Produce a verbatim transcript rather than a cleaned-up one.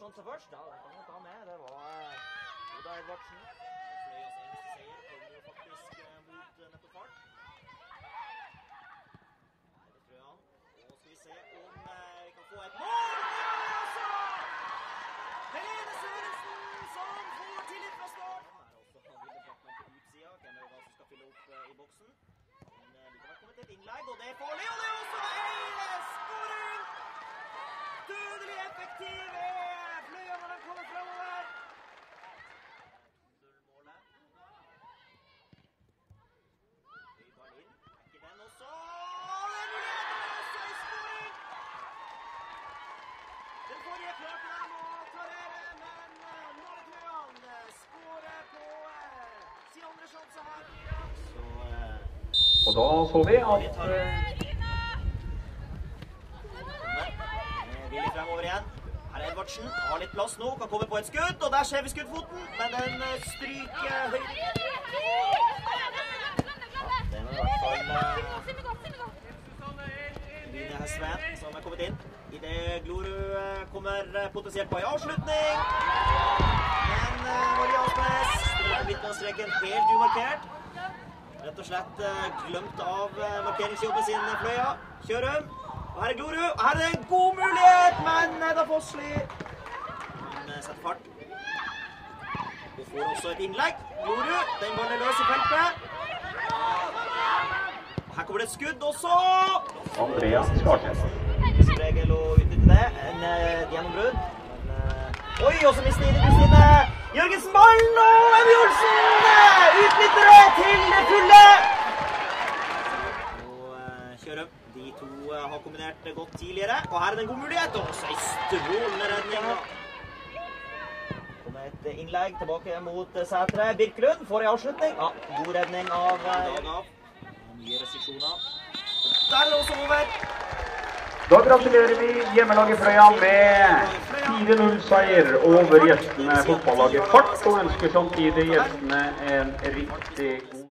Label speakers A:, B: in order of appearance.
A: sjanse først. Ja, det kan vi ta med. Det var Oda Edvardsen. Fløyas eneste seier kommer jo faktisk mot nettopp Fart. Her er Frøyan. Og skal vi se om vi kan få et mål! Helene Sørensen som får tillit fra start. Her er også Wildepartmann på utsida. Hvem er det da som skal fylle opp i boksen? Men likevel kommet et innlegg, og det er farlig, og det er også Eile skåring! Dødelig effektiv er Fløya når den kommer fremover. Null-målet. Øyball inn. Ikke den også. Det er mulighet, det er også en skåring! Den forrige klarte den å klarere, men nå er det Fløyan skårer på sin andre sjanse her. Så,
B: og da så vi at
A: Willi fremover igjen. Her er Edvardsen. Har litt plass nå. Kan komme på et skudd. Og der ser vi skuddfoten. Men den stryker høyre. Ja, det var i hvert fall Line Hesven som er kommet inn. I det Glorud kommer potensielt på en avslutning. Men Maria Asnes er midtmannsstreken helt umarkert. Rett og slett glemt av markeringsjobben sin Fløya. Kjørum. Og her er Glorud. Her er det en god mulighet, men da Fossli han setter fart. Og får også et innlegg. Glorud, den ballen er løs i feltet. Og her kommer det et skudd også.
B: Andreas Skartnes.
A: Som regel å utnytte det. En gjennombrudd. Oi, og så mister Ine Kristine. Jørgensen ballen, og Emmy Olsen utnytter det til det fulle. Og Kjørum. De to har kombinert godt tidligere, og her er det en god mulighet. Og så en strålende redning. Kommer et innlegg tilbake mot Sætre. Birkelund får en avslutning. Ja, god redning av Daga. Nye restriksjoner. Der er det også over.
B: Da gratulerer vi hjemmelaget Frøya med fire null-seier over gjestene fotballaget Fart, og ønsker samtidig gjestene en riktig god